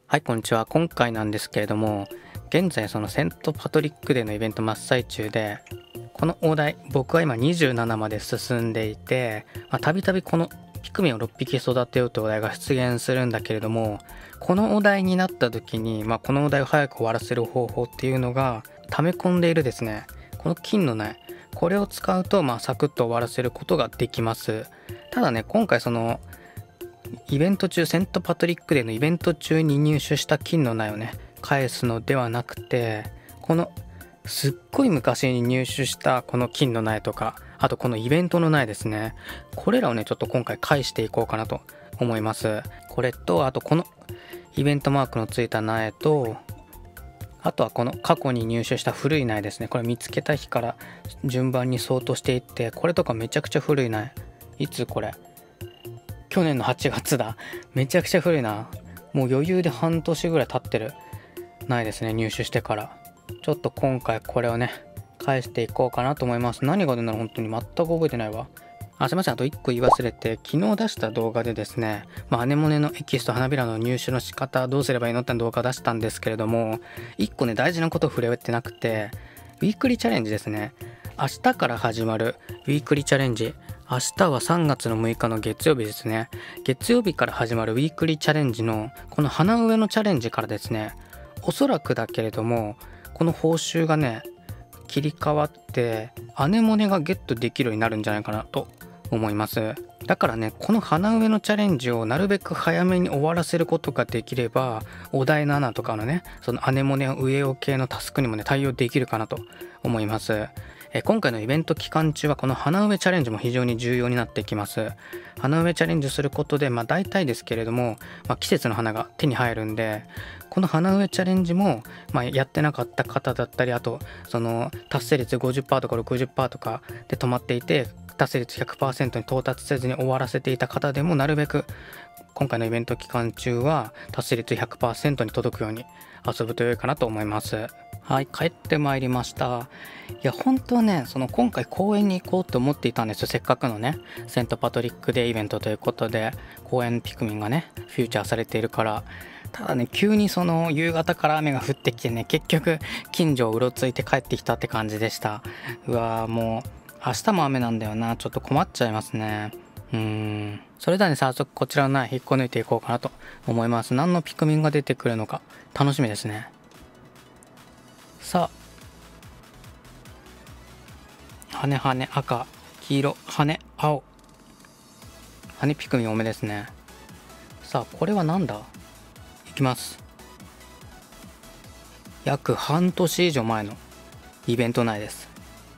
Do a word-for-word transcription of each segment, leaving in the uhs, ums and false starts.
はい、こんにちは。今回なんですけれども、現在そのセントパトリックデーのイベント真っ最中で、このお題、僕は今にじゅうななまで進んでいて、たびたびこのピクミンをろっぴき育てようというお題が出現するんだけれども、このお題になった時に、まあ、このお題を早く終わらせる方法っていうのが、溜め込んでいるですね、この金の苗、これを使うと、まあ、サクッと終わらせることができます。ただね、今回その、イベント中、セントパトリックデーのイベント中に入手した金の苗をね、返すのではなくて、このすっごい昔に入手したこの金の苗とか、あとこのイベントの苗ですね、これらをねちょっと今回返していこうかなと思います。これと、あとこのイベントマークのついた苗と、あとはこの過去に入手した古い苗ですね。これ見つけた日から順番に相当していって、これとかめちゃくちゃ古い苗。いつこれ去年のはちがつだ。めちゃくちゃ古いな。もう余裕で半年ぐらい経ってる苗ですね、入手してから。ちょっと今回これをね返していこうかなと思います。何が出るの本当に全く覚えてないわ。あ、すいません。あといっこ言い忘れて、昨日出した動画でですね、まあ、アネモネのエキスと花びらの入手の仕方どうすればいいのって動画を出したんですけれども、いっこね大事なことを触れてなくて、ウィークリーチャレンジですね。明日から始まるウィークリーチャレンジ、明日はさんがつのむいかの月曜日ですね。月曜日から始まるウィークリーチャレンジのこの花植えのチャレンジからですね、おそらくだけれどもこの報酬がね切り替わってアネモネがゲットできるようになるんじゃないかなと思います。だからね、この花植えのチャレンジをなるべく早めに終わらせることができれば、お題ななとかのねそのアネモネ植えよう系のタスクにもね対応できるかなと思います。え今回のイベント期間中はこの花植えチャレンジも非常に重要になってきます。花植えチャレンジすることで、まあ大体ですけれども、まあ、季節の花が手に入るんで、この花植えチャレンジも、まあ、やってなかった方だったり、あとその達成率 ごじゅっパーセント とか ろくじゅっパーセント とかで止まっていて、達成率 ひゃくパーセント に到達せずに終わらせていた方でも、なるべく今回のイベント期間中は達成率 ひゃくパーセント に届くように遊ぶと良いかなと思います。はい、帰ってまいりました。いや、本当はね、その今回公園に行こうと思っていたんですよ。せっかくのね、セントパトリックデーイベントということで、公園ピクミンがね、フューチャーされているから。ただね、急にその夕方から雨が降ってきてね、結局近所をうろついて帰ってきたって感じでした。うわー、もう明日も雨なんだよな。ちょっと困っちゃいますね。うーん。それではね、早速こちらの苗引っこ抜いていこうかなと思います。何のピクミンが出てくるのか楽しみですね。さあ、羽羽赤、黄色、羽青、羽ピクミン多めですね。さあ、これはなんだ。いきます。約半年以上前のイベント内です。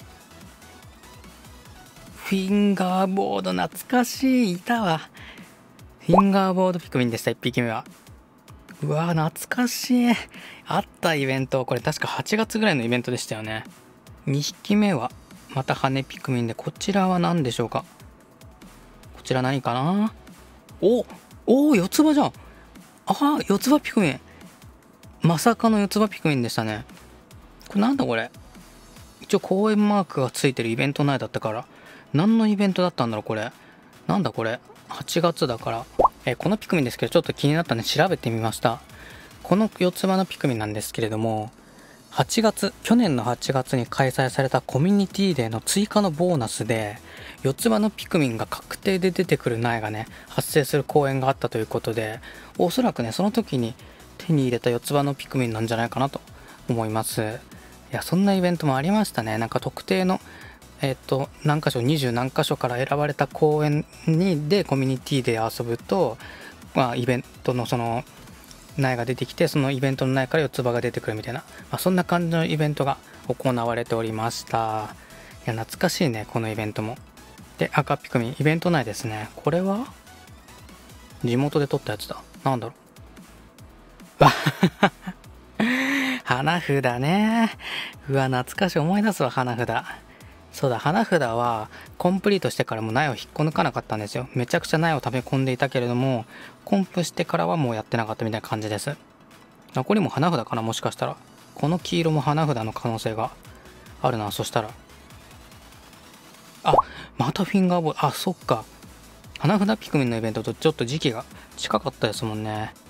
フィンガーボード、懐かしい。いたわ。フィンガーボードピクミンでした。いっぴきめは。うわー、懐かしい。あったイベント、これ確かはちがつぐらいのイベントでしたよね。にひきめはまた羽ピクミンで、こちらは何でしょうか。こちら何かな。おお、四つ葉じゃん。あー、四つ葉ピクミン。まさかの四つ葉ピクミンでしたね。これなんだこれ。一応公園マークがついてるイベント内だったから、何のイベントだったんだろうこれ。なんだこれ。はちがつだから。えこのピクミンですけど、ちょっと気になったんで調べてみました。この四つ葉のピクミンなんですけれども、はちがつ、去年のはちがつに開催されたコミュニティデーの追加のボーナスで、四つ葉のピクミンが確定で出てくる苗がね発生する公演があったということで、おそらくねその時に手に入れた四つ葉のピクミンなんじゃないかなと思います。いや、そんなイベントもありましたね。なんか特定のえっと何箇所、二十何箇所から選ばれた公園にでコミュニティで遊ぶと、まあ、イベントのその苗が出てきて、そのイベントの苗から四つ葉が出てくるみたいな、まあ、そんな感じのイベントが行われておりました。いや、懐かしいねこのイベントも。で、赤ピクミンイベント内ですね。これは地元で撮ったやつだ。なんだろう。花札ね。うわ、懐かしい。思い出すわ、花札。そうだ、花札はコンプリートしてからも苗を引っこ抜かなかったんですよ。めちゃくちゃ苗を食べ込んでいたけれども、コンプしてからはもうやってなかったみたいな感じです。残りも花札かな、もしかしたら。この黄色も花札の可能性があるな。そしたら、あ、またフィンガーボール。あ、そっか。花札ピクミンのイベントとちょっと時期が近かったですもんね。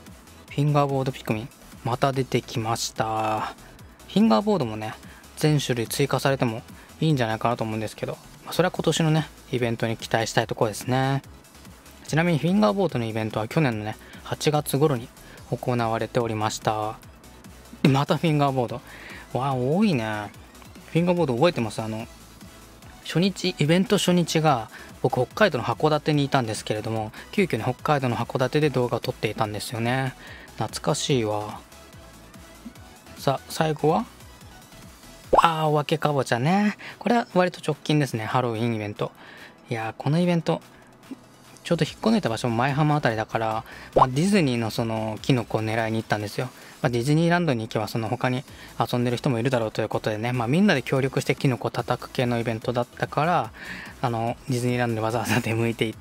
フィンガーボードピクミンまた出てきました。フィンガーボードもね全種類追加されてもいいんじゃないかなと思うんですけど、それは今年のねイベントに期待したいところですね。ちなみにフィンガーボードのイベントは去年のねはちがつ頃に行われておりました。でまたフィンガーボード、わあ多いね。フィンガーボード覚えてます？あの初日イベント初日が僕北海道の函館にいたんですけれども、急遽ね北海道の函館で動画を撮っていたんですよね。懐かしいわ。さあ最後はあーお化けかぼちゃね。これは割と直近ですね。ハロウィンイベント。いやーこのイベントちょうど引っこ抜いた場所も舞浜あたりだから、まあ、ディズニーのそのキノコを狙いに行ったんですよ。まあ、ディズニーランドに行けばその他に遊んでる人もいるだろうということでね、まあ、みんなで協力してキノコを叩く系のイベントだったから、あのディズニーランドでわざわざ出向いていって、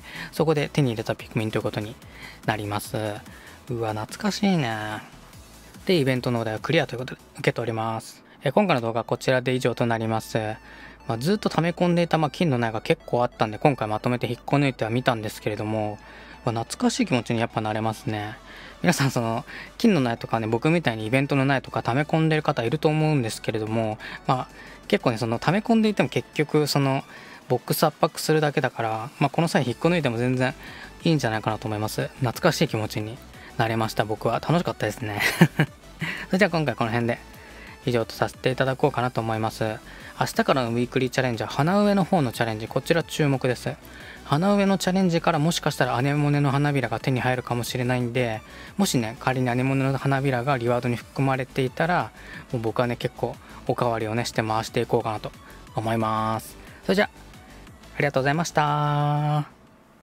そこで手に入れたピクミンということになります。うわ懐かしいね。でイベントのお題はクリアということで受けております。え今回の動画はこちらで以上となります。まあ、ずっと溜め込んでいた、まあ、金の苗が結構あったんで、今回まとめて引っこ抜いてはみたんですけれども、まあ、懐かしい気持ちにやっぱなれますね。皆さんその金の苗とかね、僕みたいにイベントの苗とか溜め込んでる方いると思うんですけれども、まあ結構ねその溜め込んでいても結局そのボックス圧迫するだけだから、まあ、この際引っこ抜いても全然いいんじゃないかなと思います。懐かしい気持ちになれました。僕は楽しかったですねそれじゃあ今回この辺で以上とさせていただこうかなと思います。明日からのウィークリーチャレンジは花植えの方のチャレンジ、こちら注目です。花植えのチャレンジからもしかしたらアネモネの花びらが手に入るかもしれないんで、もしね仮にアネモネの花びらがリワードに含まれていたら、もう僕はね結構おかわりをねして回していこうかなと思います。それじゃあありがとうございました。